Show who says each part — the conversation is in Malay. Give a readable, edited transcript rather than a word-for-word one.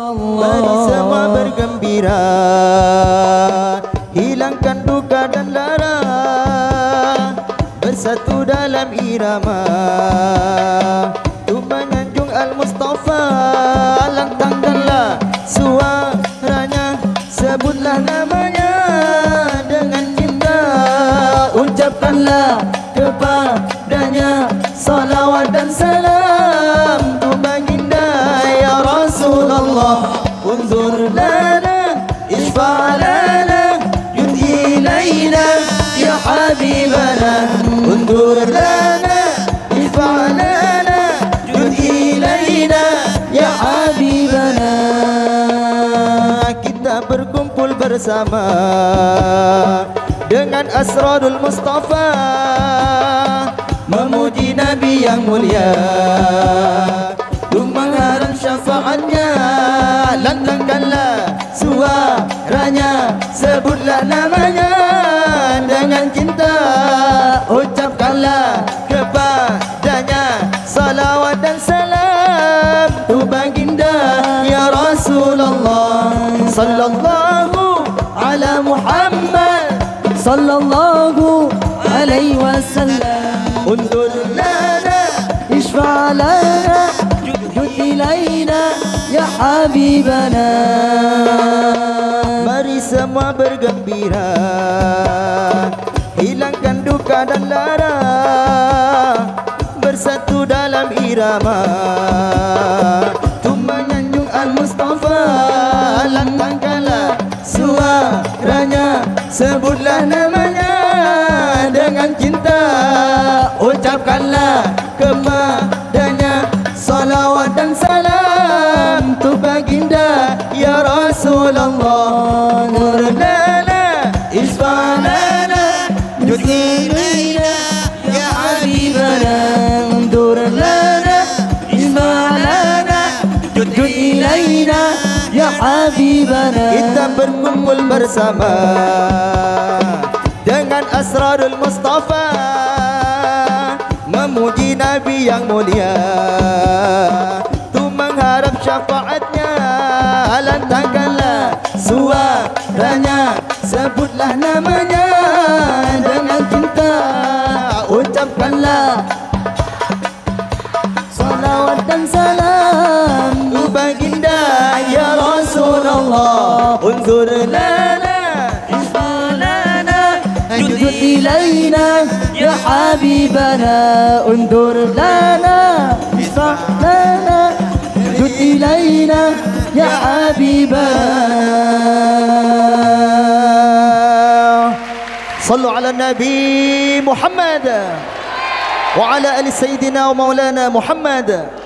Speaker 1: Rasulullah.
Speaker 2: Mari semua bergembira, hilangkan duka dan lara, bersatu dalam irama untuk menyanjung Al-Mustafa. Lantangkanlah suaranya, sebutlah namanya dengan cinta, ucapkanlah kepadanya salawat dan salam untuk baginda ya Rasulullah. Unzur lana, isfa' lana, jud ilayna ya habibana. Unzur lana, isfa' lana, jud ilayna ya habibana. Kita berkumpul bersama dengan asrarul Mustafa, memuji Nabi yang mulia, untuk mengharap syafaatnya. Lantangkanlah suaranya, sebutlah namanya dengan cinta, ucapkanlah kepadanya salawat dan salam untuk baginda ya Rasulullah. Sallallahu ala Muhammad,
Speaker 1: sallallahu alaihi wasallam.
Speaker 2: undur lana,
Speaker 1: اشفع لنا جد إلينا يا حبيبنا.
Speaker 2: mari semua bergembira, hilangkan duka dan lara, bersatu dalam irama untuk menyanjung Al-Mustafa. Lantangkanlah suaranya, sebutlah namanya dengan cinta, ucapkanlah kepadanya salawat dan salam untuk baginda ya Rasulullah. Nur lana, isfa' lana, jud ilayna ya habibana. Nur lana, isfa' lana, jud ilayna ya habibana. Kita berkumpul bersama dengan asrarul Mustafa, memuji Nabi yang mulia, untuk mengharap syafaatnya. Lantangkanlah suaranya, sebutlah namanya dengan cinta, ucapkanlah salawat dan salam untuk baginda ya Rasulullah. Unzur lana, isfa' lana, jud ilayna ya habibana. Undur lana, isfa' lana, jud ilayna ya habibana. Sallu ala Nabi Muhammad wa ala ali Sayyidina wa Maulana Muhammad.